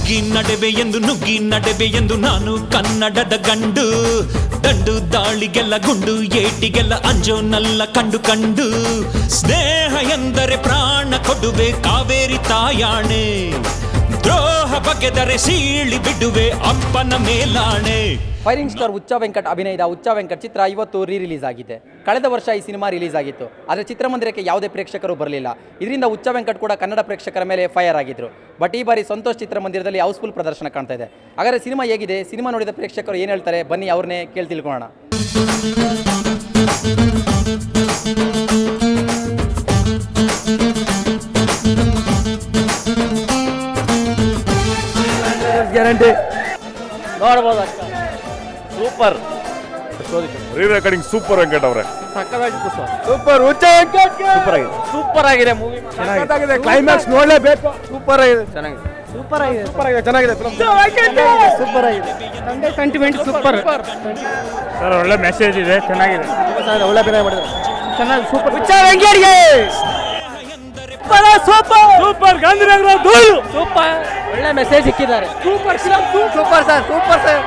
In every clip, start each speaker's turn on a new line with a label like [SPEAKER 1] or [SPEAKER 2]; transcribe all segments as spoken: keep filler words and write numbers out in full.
[SPEAKER 1] ನುಗ್ಗಿ ನಡೆವೆ ಎಂದು ನುಗ್ಗಿ ನಡೆವೆ ಎಂದು ನಾನು ಕನ್ನಡದ ಗಂಡು ದಂಡು ದಾಳಿಗೆಲ್ಲ ಗುಂಡು ಏಟಿಗೆಲ್ಲ ಅಂಜೋನಲ್ಲ ಕಂಡು ಕಂಡು ಸ್ನೇಹ ಎಂದರೆ ಪ್ರಾಣ ಕೊಡುವೆ ಕಾವೇರಿ ತಾಯಾಣೆ ದ್ರೋಹ ಬಗೆದರೆ ಸೀಳಿ ಬಿಡುವೆ ಅಪ್ಪನ ಮೇಲಾಣೆ.
[SPEAKER 2] ಫೈರಿಂಗ್ ಸ್ಟಾರ್ ಹುಚ್ಚ ವೆಂಕಟ್ ಅಭಿನಯದ ಹುಚ್ಚ ವೆಂಕಟ್ ಚಿತ್ರ ಇವತ್ತು ರೀ ರಿಲೀಸ್ ಆಗಿದೆ. ಕಳೆದ ವರ್ಷ ಈ ಸಿನಿಮಾ ರಿಲೀಸ್ ಆಗಿತ್ತು, ಆದರೆ ಚಿತ್ರಮಂದಿರಕ್ಕೆ ಯಾವುದೇ ಪ್ರೇಕ್ಷಕರು ಬರಲಿಲ್ಲ. ಇದರಿಂದ ಹುಚ್ಚ ವೆಂಕಟ್ ಕೂಡ ಕನ್ನಡ ಪ್ರೇಕ್ಷಕರ ಮೇಲೆ ಫೈರ್ ಆಗಿದ್ರು. ಬಟ್ ಈ ಬಾರಿ ಸಂತೋಷ್ ಚಿತ್ರಮಂದಿರದಲ್ಲಿ ಹೌಸ್ಫುಲ್ ಪ್ರದರ್ಶನ ಕಾಣ್ತಾ ಇದೆ. ಹಾಗಾದರೆ ಸಿನಿಮಾ ಹೇಗಿದೆ, ಸಿನಿಮಾ ನೋಡಿದ ಪ್ರೇಕ್ಷಕರು ಏನು ಹೇಳ್ತಾರೆ, ಬನ್ನಿ ಅವ್ರನ್ನೇ ಕೇಳಿ ತಿಳ್ಕೊಳ್ಳೋಣ.
[SPEAKER 3] ಗ್ಯಾರಂಟಿ ನೋಡ್ಬೋದು ಅಕ್ಕ. Super
[SPEAKER 4] re recording super Venkat ಅವರೇ
[SPEAKER 3] ಸಕ್ಕತ್ತಾಗಿತ್ತು sir. Super Huccha Venkat super ಆಗಿದೆ ಸೂಪರ್ ಆಗಿದೆ ಮೂವಿ ಚೆನ್ನಾಗಿದೆ. ಕ್ಲೈಮ್ಯಾಕ್ಸ್ ನೋಡಲೇಬೇಕು. ಸೂಪರ್ ಆಗಿದೆ ಚೆನ್ನಾಗಿದೆ ಸೂಪರ್ ಆಗಿದೆ ಸೂಪರ್ ಆಗಿದೆ ಚೆನ್ನಾಗಿದೆ ಫಿಲ್ಮ್ ಸೂಪರ್ ಆಗಿದೆ. Sunday sentiment super
[SPEAKER 5] sir. ಒಳ್ಳೆ ಮೆಸೇಜ್ ಇದೆ, ಚೆನ್ನಾಗಿದೆ
[SPEAKER 3] ಸರ್. ಒಳ್ಳೆ ಅಭಿನಯ ಮಾಡಿದ್ದಾರೆ ಚೆನ್ನಾಗಿ ಸೂಪರ್. ಹುಚ್ಚ ವೆಂಕಟ್ಗೆ ಸೂಪರ್ ಸೂಪರ್ ಗಾಂಧಿನಗರ ಧೂಳು ಸೂಪರ್. ಒಳ್ಳೆ ಮೆಸೇಜ್ ಸಿಕ್ಕಿದ್ದಾರೆ. Super film super sir super sir.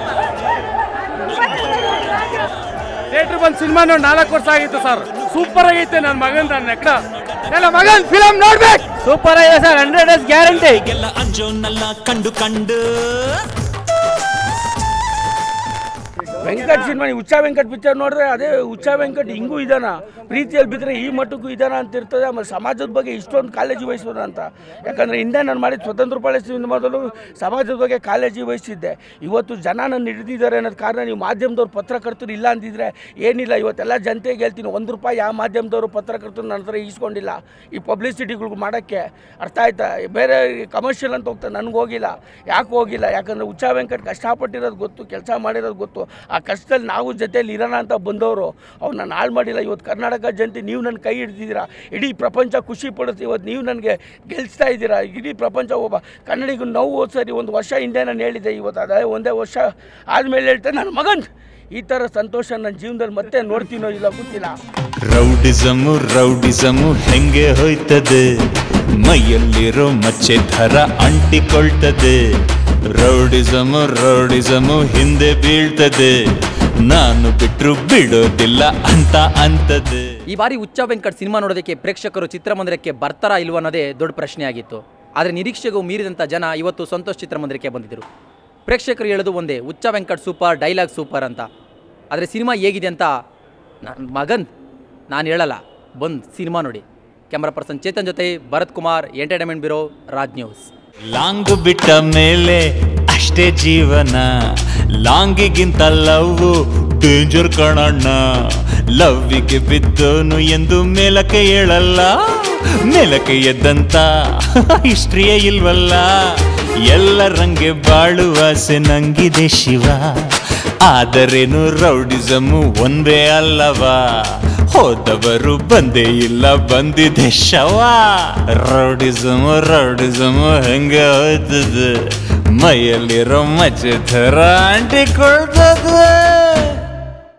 [SPEAKER 3] Theater ಬಂದು ಸಿನಿಮಾ ನೋಡಿ ನಾಲ್ಕು ವರ್ಷ ಆಗಿತ್ತು ಸರ್. ಸೂಪರ್ ಆಗೈತೆ. ನನ್ನ ಮಗನ್ ನನ್ನ ನೆಕ್ಡ ನನ್ನ ಮಗನ್ ಫಿಲಂ ನೋಡ್ಬೇಕು. ಸೂಪರ್ ಆಗಿದೆ ಸರ್. Hundred days guarantee.
[SPEAKER 1] ಅಂಜೋನಲ್ಲ ಕಂಡು ಕಂಡು
[SPEAKER 6] ವೆಂಕಟ್ ಸಿನಿಮಾ ಹುಚ್ಚ ವೆಂಕಟ್ ಪಿಕ್ಚರ್ ನೋಡಿದ್ರೆ ಅದೇ ಹುಚ್ಚ ವೆಂಕಟ್ ಹಿಂಗೂ ಇದಾನ, ಪ್ರೀತಿಯಲ್ಲಿ ಬಿದ್ದರೆ ಈ ಮಟ್ಟಕ್ಕೂ ಇದಾನ ಅಂತ ಇರ್ತದೆ. ಆಮೇಲೆ ಸಮಾಜದ ಬಗ್ಗೆ ಇಷ್ಟೊಂದು ಕಾಳಜಿ ವಹಿಸೋಣ ಅಂತ. ಯಾಕಂದರೆ ಹಿಂದೆ ನಾನು ಮಾಡಿದ ಸ್ವತಂತ್ರ ಪಾಳೆ ಸಿನಿಮಾದಲ್ಲೂ ಸಮಾಜದ ಬಗ್ಗೆ ಕಾಳಜಿ ವಹಿಸಿದ್ದೆ. ಇವತ್ತು ಜನ ನನ್ನ ಹಿಡಿದಿದ್ದಾರೆ ಅನ್ನೋದು ಕಾರಣ ನೀವು ಮಾಧ್ಯಮದವ್ರು ಪತ್ರಕರ್ತರು ಇಲ್ಲ ಅಂದಿದ್ರೆ ಏನಿಲ್ಲ. ಇವತ್ತೆಲ್ಲ ಜನತೆಗೆ ಹೇಳ್ತೀನಿ, ಒಂದು ರೂಪಾಯಿ ಯಾವ ಮಾಧ್ಯಮದವರು ಪತ್ರಕರ್ತರು ನನ್ನ ಹತ್ರ ಈಸ್ಕೊಂಡಿಲ್ಲ ಈ ಪಬ್ಲಿಸಿಟಿಗಳು ಮಾಡೋಕ್ಕೆ. ಅರ್ಥ ಆಯ್ತಾ? ಬೇರೆ ಕಮರ್ಷಿಯಲ್ ಅಂತ ಹೋಗ್ತಾರೆ, ನನಗೆ ಹೋಗಿಲ್ಲ. ಯಾಕೆ ಹೋಗಿಲ್ಲ? ಯಾಕಂದರೆ ಹುಚ್ಚ ವೆಂಕಟ್ ಕಷ್ಟಪಟ್ಟಿರೋದು ಗೊತ್ತು, ಕೆಲಸ ಮಾಡಿರೋದು ಗೊತ್ತು. ಆ ಕಷ್ಟದಲ್ಲಿ ನಾವು ಜೊತೆಯಲ್ಲಿ ಇರೋಣ ಅಂತ ಬಂದವರು ಅವ್ರು ನಾನು ಹಾಳು ಮಾಡಿಲ್ಲ. ಇವತ್ತು ಕರ್ನಾಟಕ ಜನತೆ ನೀವು ನನ್ನ ಕೈ ಹಿಡ್ದಿದ್ದೀರಾ, ಇಡೀ ಪ್ರಪಂಚ ಖುಷಿ ಪಡುತ್ತೆ. ಇವತ್ತು ನೀವು ನನಗೆ ಗೆಲ್ಲಿಸ್ತಾ ಇದ್ದೀರಾ. ಇಡೀ ಪ್ರಪಂಚ ಒಬ್ಬ ಕನ್ನಡಿಗೂ ನೋವು ಸರಿ ಒಂದು ವರ್ಷ ಹಿಂದೆ ನಾನು ಹೇಳಿದ್ದೆ. ಇವತ್ತು ಅದೇ ಒಂದೇ ವರ್ಷ ಆದಮೇಲೆ ಹೇಳ್ತೇನೆ ನನ್ನ ಮಗನ್ ಈ ಥರ ಸಂತೋಷ ನನ್ನ ಜೀವನದಲ್ಲಿ ಮತ್ತೆ ನೋಡ್ತೀನೋ ಇಲ್ಲ ಗೊತ್ತಿಲ್ಲ.
[SPEAKER 1] ರೌಡಿಸಮು ರೌಡಿಸಮು ಹೆಂಗೆ ಹೋಯ್ತದೆ, ಮೈಯಲ್ಲಿರೋ ಮಚ್ಚೆ ಥರ ಅಂಟಿಕೊಳ್ತದೆ. ರೌಡಿಸಮು ರೌಡಿಸಮು ಹಿಂದೆ ಬೀಳ್ತದೆ, ನಾನು ಬಿಟ್ರು ಬಿಡೋದಿಲ್ಲ ಅಂತ ಅಂತದೆ.
[SPEAKER 2] ಈ ಬಾರಿ ಹುಚ್ಚ ವೆಂಕಟ್ ಸಿನಿಮಾ ನೋಡೋದಕ್ಕೆ ಪ್ರೇಕ್ಷಕರು ಚಿತ್ರಮಂದಿರಕ್ಕೆ ಬರ್ತಾರಾ ಇಲ್ವ ಅನ್ನೋದೇ ದೊಡ್ಡ ಪ್ರಶ್ನೆ ಆಗಿತ್ತು. ಆದರೆ ನಿರೀಕ್ಷೆಗೂ ಮೀರಿದಂಥ ಜನ ಇವತ್ತು ಸಂತೋಷ್ ಚಿತ್ರಮಂದಿರಕ್ಕೆ ಬಂದಿದ್ದರು. ಪ್ರೇಕ್ಷಕರು ಹೇಳೋದು ಒಂದೇ, ಹುಚ್ಚ ವೆಂಕಟ್ ಸೂಪರ್, ಡೈಲಾಗ್ ಸೂಪರ್ ಅಂತ. ಆದರೆ ಸಿನಿಮಾ ಹೇಗಿದೆ ಅಂತ ನನ್ನ ಮಗನ್ ನಾನು ಹೇಳಲ್ಲ, ಬಂದು ಸಿನಿಮಾ ನೋಡಿ. ಕ್ಯಾಮ್ರಾ ಪರ್ಸನ್ ಚೇತನ್ ಜೊತೆ Bharath Kumar, entertainment bureau, Raj news.
[SPEAKER 1] Long ಬಿಟ್ಟ ಮೇಲೆ ಅಷ್ಟೇ ಜೀವನ, ಲಾಂಗಿಗಿಂತ ಲವ್ ಡೇಂಜರ್ ಕಣಣ್ಣ. ಲವ್ವಿಗೆ ಬಿದ್ದೋನು ಎಂದು ಮೇಲಕ್ಕೆ ಹೇಳಲ್ಲ, ಮೇಲಕ್ಕೆ ಎದ್ದಂತ ಹಿಸ್ಟ್ರಿಯೇ ಇಲ್ವಲ್ಲ. ಎಲ್ಲರಂಗೆ ಬಾಳುವಾಸೆ ನಂಗಿದೆ ಶಿವ, ಆದರೇನು ರೌಡಿಸಮು ಒಂದೇ ಅಲ್ಲವಾ. ಹೋದವರು ಬಂದೇ ಇಲ್ಲ, ಬಂದಿದೆ ಶವ. ರೌಡಿಸಮು ರೌಡಿಸಮು ಹೆಂಗೆ ಹೋಯ್ತದೆ, ಮೈಯಲ್ಲಿರೋ ಮಚ್ಚೆ ಥರ ಅಂಟಿಕೊಳ್ತದೆ.